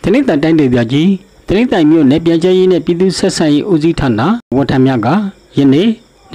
နေ့တိုင်တိုင်းဒေသကြီးတနေ့တိုင်မြို့နယ်ပြန်ကြားရေးနဲ့ပြည်သူ့ဆက်ဆံရေးဦးစီးဌာနဝန်ထမ်းများကယနေ့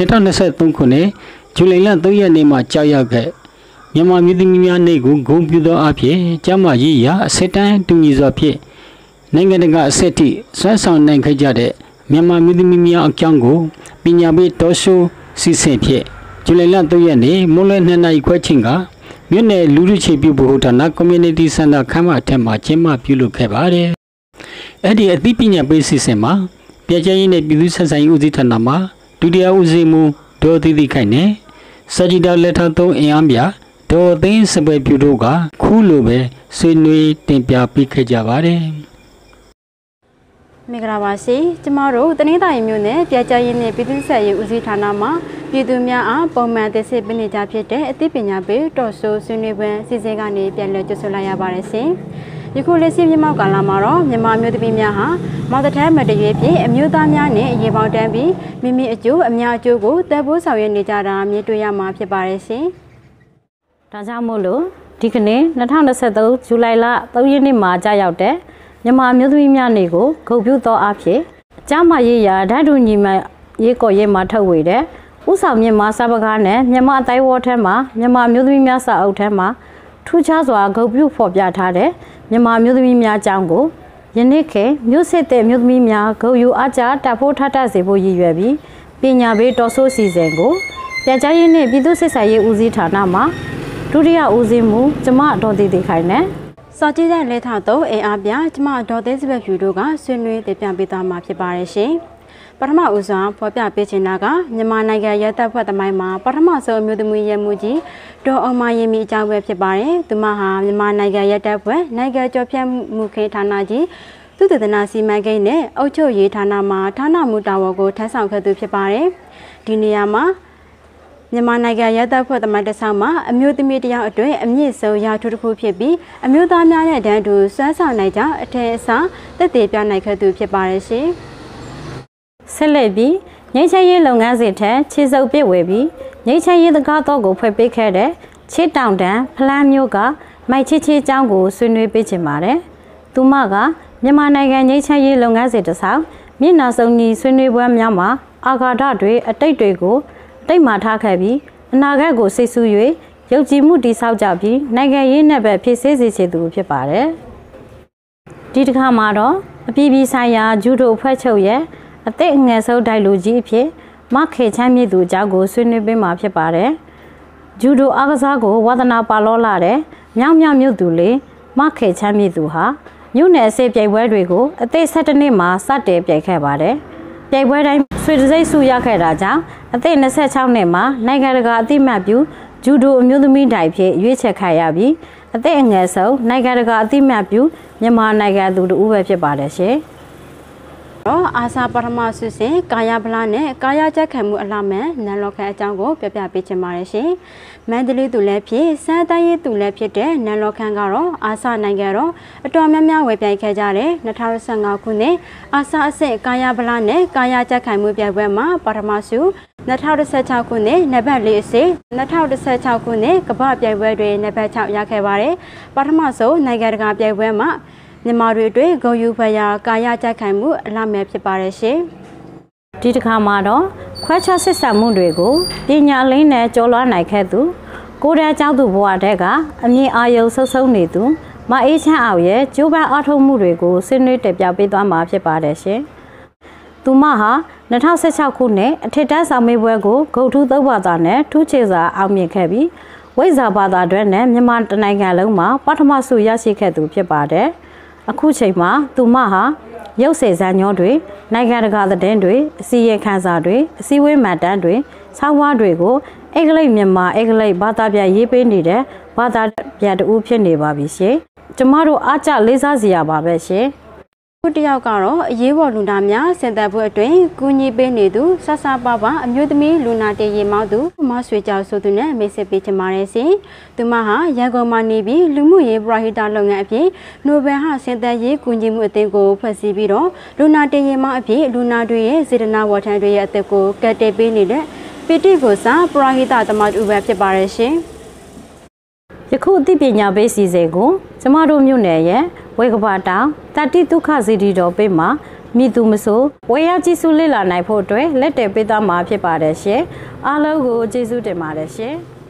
2023ခုနှစ်ဇူလိုင်လ3ရက်နေ့မှာကြောက်ရောက်ခဲ့မြန်မာပြည်သူများနေ့ကိုဂုဏ်ပြုသောအဖြစ်ကျမ်းမာရေးရာအစစ်တမ်းတူညီစွာဖြင့်နိုင်ငံတကာအဆင့်ထိဆွမ်းဆောင်နိုင်ခဲ့ကြတဲ့မြန်မာပြည်သူများအကြောင်းကိုပညာပေးတော်ရှိုးစီစဉ်ဖြင့်ဇူလိုင်လ3ရက်နေ့မွန်းလွဲ2နာရီခွဲချိန်ကမြို့နယ်လူထုခြေပြုဗဟိုဌာန Community Center ခမ်းမအထက်မှာကျင်းပပြုလုပ်ခဲ့ပါတယ်။အဲ့ဒီအသိပညာပေးစီစဉ်မှာပြည်ချရေးနဲ့ပြည်သူ့ဆက်ဆံရေးဦးစီးဌာနမှာဒုတိယဦးစီးမှူးဒေါ်သီသီခိုင်နဲ့စာကြည်တော်လက်ထောက်3အင်အားပြဒေါ်သိန်းစပယ်ပြူတို့ကခုလိုပဲဆွေးနွေးတင်ပြပေးခဲ့ကြပါတယ်။မင်္ဂလာပါရှင်ကျမတို့တနင်္သာရီမြို့နယ်ပြည်ချရေးနဲ့ပြည်သူ့ဆက်ရေးဦးစီးဌာနမှာပြည်သူများအားပုံမှန်သိရှိပေးနေကြဖြစ်တဲ့အသိပညာပေးတော်ဆိုဆွေးနွေးပွဲစီစဉ်ကနေပြန်လည်ကြိုဆိုလိုက်ရပါတယ်ရှင်ယခုလက်ရှိမြန်မာကာလမှာတော့မြန်မာမျိုးသမီးများဟာမော်တထမ်းမတရွေးဖြင့်အမျိုးသားများနဲ့ရေပေါင်းတန်းပြီးမိမိအကျိုးအများအကျိုးကိုတပ်ဖို့ဆောင်ရွက်နေကြတာမြင်တွေ့ရမှာဖြစ်ပါတယ်ရှင်ဒါကြောင့်မို့လို့ဒီကနေ့2023ဇူလိုင်လ3ရက်နေ့မှာကြာရောက်တဲ့မြန်မာမျိုးသမီးများနေ့ကိုဂုဏ်ပြုသောအဖြစ်ကျမ်းမာရေးရာဓာတ်တူညီမရေးကော်ရဲမှာထုတ်ဝေတဲ့ဥဆောင်မြင့်မာစာပကားနဲ့မြန်မာအတိုင်းဝေါ်ထဲမှာမြန်မာမျိုးသမီးများစာအုပ်ထဲမှာထူးခြားစွာဂုဏ်ပြုဖော်ပြထားတဲ့မြန်မာမျိုးသမီးများအကြောင်းကိုယနေ့ခေတ်မြို့စစ်တဲ့မျိုးသမီးများဂုဏ်ယူအားကျတပ်ဖို့ထထစေဖို့ရည်ရွယ်ပြီးပညာပေးတော်ဆိုးစီစဉ်ကိုပြန်ကြားရေးနဲ့ပြည်သူ့စစ်ဆင်ရေးဦးစီးဌာနမှဒုတိယဦးစီးမှူးကျမဒေါ်သီသီခိုင်နဲ့စောကြည့်တဲ့လက်ထောက်တော့အင်အားပြကျမဒေါ်သိန်းစပယ်ဖြူတို့ကဆွေးနွေးတင်ပြပေးသွားမှာဖြစ်ပါတယ်ရှင်ပထမဦးစွာဖော်ပြပေးချင်တာကမြန်မာနိုင်ငံရဲတပ်ဖွဲ့သမိုင်းမှာပထမဆုံးအမျိုးသမီးရဲမှုကြီးဒေါ်အောင်မရင်မီအကြောင်းပဲဖြစ်ပါတယ်သူမဟာမြန်မာနိုင်ငံရဲတပ်ဖွဲ့နိုင်ငံကျော်ဖြတ်မှုခင်းဌာနကြီးသုတေသနစီမံကိန်းနဲ့အုပ်ချုပ်ရေးဌာနမှာဌာနမှုတာဝန်ကိုထမ်းဆောင်ခဲ့သူဖြစ်ပါတယ်ဒီနေရာမှာမြန်မာနိုင်ငံရဲတပ်ဖွဲ့သမိုင်းတစ်ဆောင်မှာအမျိုးသမီးတယောက်အတွင်းအမြင့်ဆုံးရာထူးတစ်ခုဖြစ်ပြီးအမျိုးသားများရဲ့တန်းတူစွမ်းဆောင်နိုင်ကြောင်းအထင်အရှားသက်သေပြနိုင်ခဲ့သူဖြစ်ပါတယ်ရှင်ဆက်လက်ပြီးငိမ့်ချရေးလုပ်ငန်းစဉ်ထက်ခြေစုပ်ပြည့်ဝေပြီးငိမ့်ချရေးတကားတော့ကိုဖွဲ့ပေးခဲ့တဲ့ချစ်တောင်တန်းဖလန်းမျိုးကမိုက်ချစ်ချေအကြောင်းကိုဆွေးနွေးပေးချင်ပါတယ်သူမကမြန်မာနိုင်ငံငိမ့်ချရေးလုပ်ငန်းစဉ်တစ်ဆောင်မျက်နှာစုံညီဆွေးနွေးပွဲများမှာအာဃာတတွေအတိတ်တွေကိုအတိတ်မှာထားခဲ့ပြီးအနာဂတ်ကိုစိတ်ဆူ၍ယုံကြည်မှုတည်ဆောက်ကြပြီးနိုင်ငံရေးနဲ့ပဲဖြစ်စေစေသူဖြစ်ပါတယ်ဒီတစ်ခါမှာတော့အပြည်ပြည်ဆိုင်ရာဂျူဒိုအဖွဲ့ချုပ်ရဲ့အသက်အငယ်ဆုံးတိုက်လူကြီးအဖြစ်မခေချမ်းမြေသူအကြောင်းကိုဆွေးနွေးပေးမှာဖြစ်ပါတယ်ဂျူဒိုအားကစားကိုဝါသနာပါလောလာတဲ့မြောင်မြို့သူလေးမခေချမ်းမြေသူဟာမြို့နယ်အစေပြိုင်ပွဲတွေကိုအသက်17နှစ်မှာစတင်ပြိုင်ခဲ့ပါတယ်ပြိုင်ပွဲတိုင်းဆွေတစိမ့်စုရခဲ့တာကြောင့်အသက်26နှစ်မှာနိုင်ငံတကာအသိမှတ်ပြုဂျူဒိုအမျိုးသမီးတိုင်ဖြစ်ရွေးချယ်ခံရပြီးအသက်အငယ်ဆုံးနိုင်ငံတကာအသိမှတ်ပြုမြန်မာနိုင်ငံသူတို့ပဲဖြစ်ပါတယ်ရှင်တော့အာစာပထမဆုစဉ်ကာယဗလာနဲ့ကာယကြက်ခံမှုအလှမဲ့နန်လော်ခန်အကြောင်းကိုပြပြပေးချင်ပါတယ်ရှင်မန္တလေးသူလည်းဖြစ်စမ်းတိုင်းရေးသူလည်းဖြစ်တဲ့နန်လော်ခန်ကတော့အာစာနိုင်ငံတော့အတော်များများဝယ်ပြိုင်ခဲ့ကြတဲ့2015ခုနှစ်အာစာအဆင့်ကာယဗလာနဲ့ကာယကြက်ခံမှုပြိုင်ပွဲမှာပထမဆု2016ခုနှစ်နံပါတ်4အဆင့်2016ခုနှစ်ကမ္ဘာပြိုင်ပွဲတွေနံပါတ်6ရခဲ့ပါတယ်ပထမဆုံးနိုင်ငံတကာပြိုင်ပွဲမှာမြန်မာတွေအတွက်ဂုဏ်ယူဖွယ်ရာကာယကြက်ခံမှုအလှမဲ့ဖြစ်ပါတယ်ရှင်ဒီတစ်ခါမှာတော့ခွဲခြားဆက်ဆံမှုတွေကိုပညာလင်းနဲ့ကျော်လွှားနိုင်ခဲ့သူကိုယ်တန်းကျောင်းသူဘဝတည်းကအမြင်အာရုံဆုပ်ဆုံးနေသူမအေးချမ်းအောင်ရဲ့ကျိုးပန်းအားထုတ်မှုတွေကိုဆွေးနွေးတင်ပြပေးသွားမှာဖြစ်ပါတယ်ရှင်သူမဟာ2016ခုနှစ်အထက်တန်းဆောင်မေးပွဲကိုဂုဏ်ထူး3ဘာသာနဲ့ထူးခြားစွာအောင်မြင်ခဲ့ပြီးဝိဇ္ဇာဘာသာတွဲနဲ့မြန်မာတနိုင်ငံလုံးမှာပထမဆုရရှိခဲ့သူဖြစ်ပါတယ်အခုချိန်မှာသူမဟာရုပ်ဆယ်ဇာတ်ညောတွေနိုင်ငံတကာသတင်းတွေအစီရင်ခံစာတွေအစည်းအဝေးမှတ်တမ်းတွေဆောင်းပါးတွေကိုအင်္ဂလိပ်မြန်မာအင်္ဂလိပ်ဘာသာပြန်ရေးပေးနေတဲ့ဘာသာပြန်တူဖြစ်နေပါပြီရှင်ကျမတို့အားကျလေးစားစရာပါပဲရှင်ခုတယောက်ကတော့အရေးပေါ်လူနာများစင်သက်ပွဲအတွင်းကူညီပေးနေသူဆဆပါပါအမျိုးသမီးလူနာတေရီမောက်သူမဆွေကြောက်ဆိုသူနဲ့မိတ်ဆက်ပေးချင်ပါတယ်ရှင်သူမဟာရန်ကုန်မှာနေပြီးလူမှုရေးပရဟိတလုပ်ငန်းအဖြစ်နိုဘယ်ဟာစင်သက်ရေးကူညီမှုအသင်းကိုဖွဲ့စည်းပြီးတော့လူနာတေရီမောက်အဖြစ်လူနာတွေရဲ့စေတနာဝဋ်ထမ်းတွေရဲ့အသက်ကိုကယ်တင်ပေးနေတဲ့ပီတိကိုစာပရဟိတသမားတူပဲဖြစ်ပါတယ်ရှင်ယခုအသိပညာပေးစီစဉ်ကိုကျမတို့မြို့နယ်ရဲ့ဝေကဘာတောင်တတိဒုက္ခစီတီတော်ပေးမှာမိသူမဆိုဝေယကြည်စုလေ့လာနိုင်ဖို့အတွက်လက်တယ်ပေးသားမှာဖြစ်ပါတယ်ရှင်အားလုံးကိုကျေးဇူးတင်ပါတယ်ရှင်